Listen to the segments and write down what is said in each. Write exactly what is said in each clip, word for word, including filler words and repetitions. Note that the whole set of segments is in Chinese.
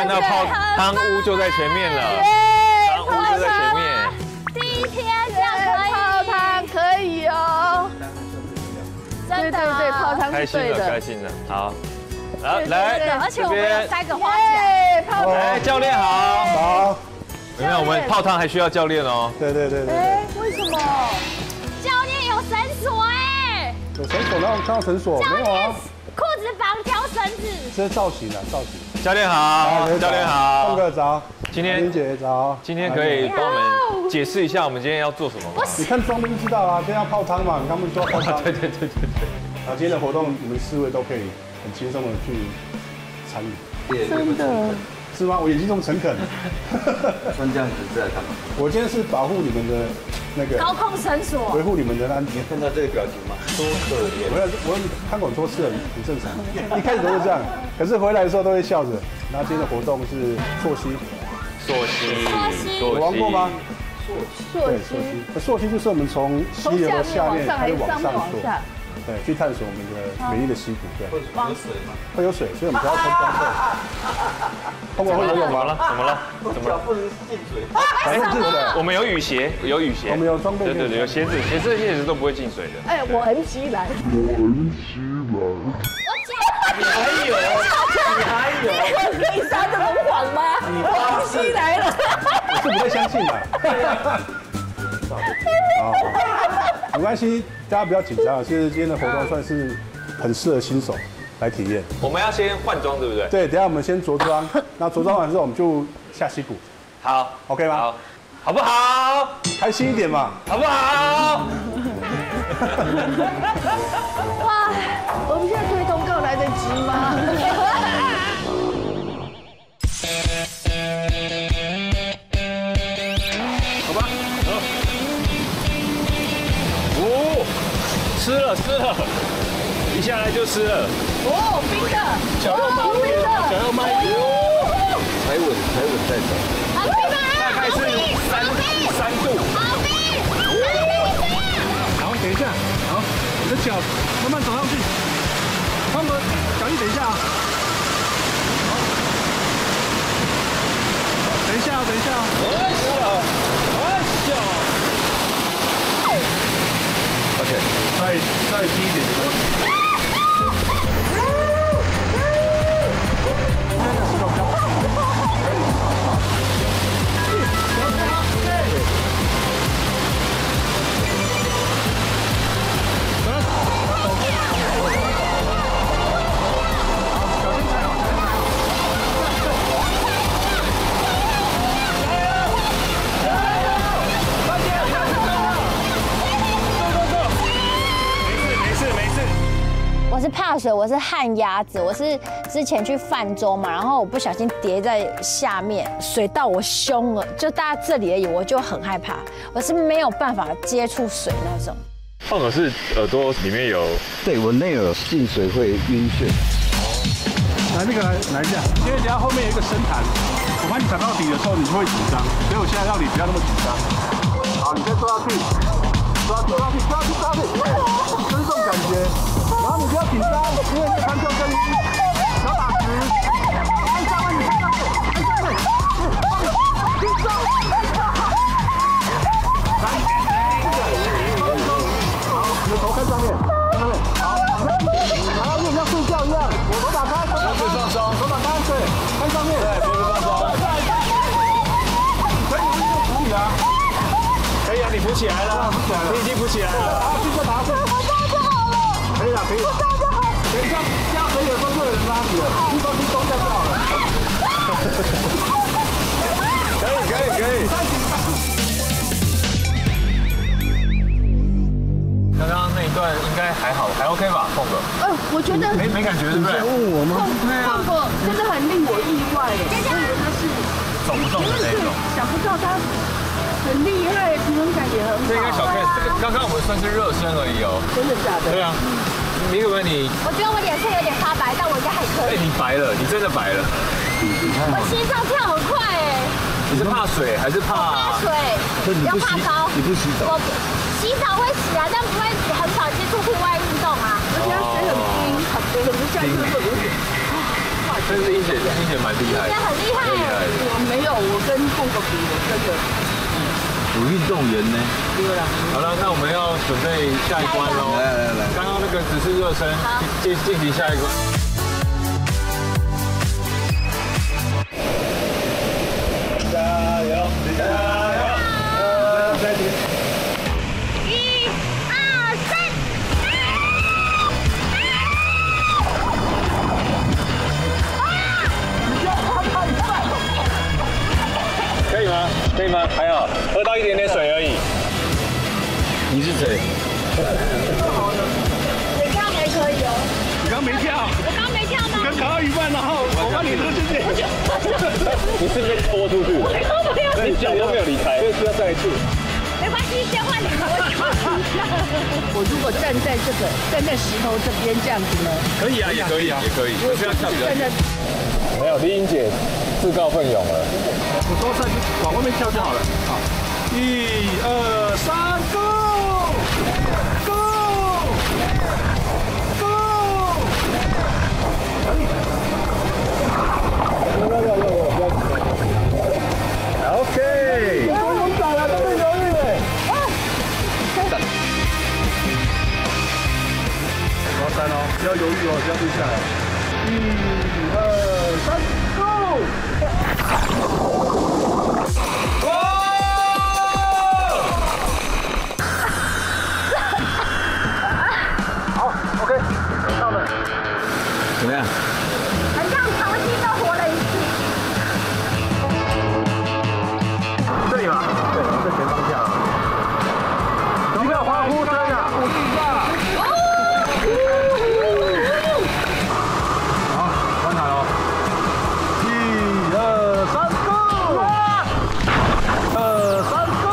到泡汤屋就在前面了，汤屋就在前面。 第一天这样可以， 泡汤可以哦。对对对，泡汤开心了，开心了，好。来来， 而且我们有三个花钱， 泡汤。 来，教练好。 好。 有没有？我们泡汤还需要教练哦。 对对对对。 哎，为什么？ 教练有绳索哎。 有绳索？哪有看到绳索？没有啊。 裤子绑条绳子。 这是造型啊，造型。 教练好，教练好。 凤哥早。 今天林姐早。 今天可以帮我们解释一下我们今天要做什么吗？ 你看装备就知道啦，今天要泡汤嘛，他们说泡汤。 对对对对对。 啊，今天的活动你们四位都可以很轻松的去参与。 真的。 是吗？我眼睛这么诚恳。 穿这样子是在干嘛？ 我今天是保护你们的那个高空绳索， 维护你们的安全。 看到这个表情吗？多可怜！ 我要我看过很多次了，很正常。一开始都是这样，可是回来的时候都会笑着。然后今天的活动是溯溪。 溯溪。 溯溪。 有玩过吗？ 溯溪。对，溯溪。溯溪就是我们从溪流的下面开始往上溯。对，去探索我们的美丽的溪谷，对。 会有水吗？ 会有水，所以我们不要穿装备。通过会游泳吗？ 怎么了？怎么了？ 脚不能进水。 还是进水？ 我们有雨鞋，有雨鞋。 我们有装备。 对对对，有鞋子，鞋子鞋子都不会进水的。 哎，我很起来。 我很起来。 你还有？你还有？ 这个可以撒这种谎吗？我起来了。 我是不太相信的。好，没关系，大家不要紧张。其实今天的活动算是很适合新手来体验。 我们要先换装，对不对？ 对，等下我们先着装，那着装完之后我们就下溪谷。 好 ，OK 吗？ 好，好不好？ 开心一点嘛， 好不好？ 哇，我们现在推通告来得及吗？ 好吧，走。哦，吃了吃了，一下来就吃了。 哦，冰的， 脚要慢一点，脚要慢一点， 踩稳踩稳再走。 好冰吗？ 大概是三三度。 好冰， 好，等一下，好，你的脚慢慢走上去，放个脚力，等一下啊。好，等一下啊，等一下啊。 哎呀，哎呀。OK， 再再低一点。 我是怕水，我是旱鸭子，我是之前去泛舟嘛，然后我不小心跌在下面，水到我胸了，就大概这里而已，我就很害怕，我是没有办法接触水那种。 胖哥是耳朵里面有， 对我内耳进水会晕眩。 来，那个来来一下，因为等下后面有一个深潭，我怕你踩到底的时候你会紧张，所以我现在让你不要那么紧张。好，你再抓下去，抓抓下去，抓下去，抓下去，就是这种感觉。然后你不要紧张，因为你看救生衣，脚打直，按上面，你看上面，按上面，紧张，来，好，你的头看上面，看上面，好，然后就像睡觉一样，手打开，手打开，手打开，对，看上面，对，别放松，可以，你就扶起啊，可以啊，你扶起来了，扶起来了，你已经扶起来了，好，去再拿去。可以了，可以了。等一下，下水有时候会有人拉你的，一放轻松下就好了。可以，可以，可以。 刚刚那一段应该还好，还 OK 吧，胖哥？ 嗯，我觉得没没感觉，对不对？ 问我吗？ 胖哥真的很令我意外耶，我以为他是走不动的那种。 想不到他很厉害，平衡感也很好。 这应该小 case， 这个刚刚我们算是热身而已哦。 真的假的？ 对啊。你可不可以你？ 我觉得我脸色有点发白，但我应该还可哎， 以。 你白了，你真的白了。 我心脏跳很快哎。 你是怕水还是怕？ 怕水，要怕高。 你不洗澡？ 我洗澡会洗啊，但不会很少接触户外运动啊。 而且他水很冰，很冰，很不像热热有点。哇， 但是英姐，英姐蛮厉害的， 很厉害。 我没有，我跟凤哥比，我真的。 有运动员呢。对啊。好了，那我们要准备下一关喽。来来来，刚刚那个只是热身，进进行下一关。加油！加油！呃，再停。 一、二、三。 可以吗？可以吗？还好，喝到一点点水而已。你是谁？ 你刚还可以哦。 你刚没跳， 我刚没跳吗？ 刚考到一半，然后我帮你拖进去。 你是被拖出去？ 我刚没有。 你脚都没有离开，所以需要再一次。 没关系，先换你们。 我如果站在这个站在石头这边这样子呢？ 可以啊，也可以啊，也可以。我是要跳比较站在没有，丽英姐自告奋勇了。 我说上去往外面跳就好了。好，一二三 ，Go Go Go！ OK。都勇敢了，都没犹豫嘞。高三哦，不要犹豫哦，这样对下来。一二三 ，Go！ 好 ，OK， 到了。 怎么样？ 很像重新都活了一次。 这里嘛，对，在前方向。有没有欢呼声啊？鼓励吧。好，观察喽。一二三 ，Go！ 二三 ，Go！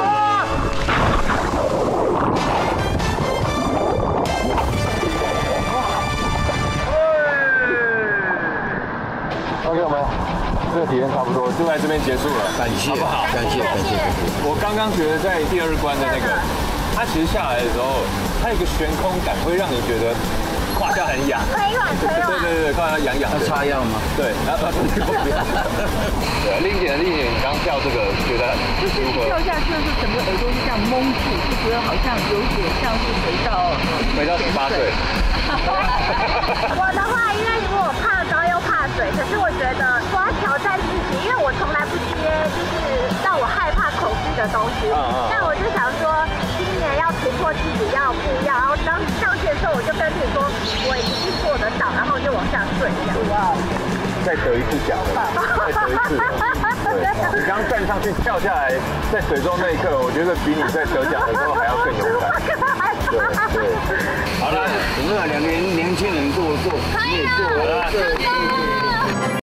OK， 我们这个体验差不多，就在这边结束了， 感谢， 好不好？ 感谢，感谢。 我刚刚觉得在第二关的那个，它其实下来的时候，它有一个悬空感，会让你觉得胯下很痒。 腿软，腿软。 对对对，胯下痒痒的。 要擦药吗？ 对，然后对，丽姐，丽姐，你刚跳这个觉得就是一跳下去的时候，整个耳朵就这样蒙住，就觉得好像有点像是回到回到十八岁。 我的话，因为我怕高又怕水，可是我觉得我要挑战自己，因为我从来不接就是让我害怕恐惧的东西。 嗯嗯那我就想说，今年要突破自己，要不一样。然后当上去的时候，我就跟自己说，我一定做得到，然后就往下坠这样。哇！ 再得一次奖了，再得一次。对，你刚站上去跳下来，在水中那一刻，我觉得比你在得奖的时候还要更勇敢。对对。好了， 我们两个年轻人做做，你也做， 可以了， 对。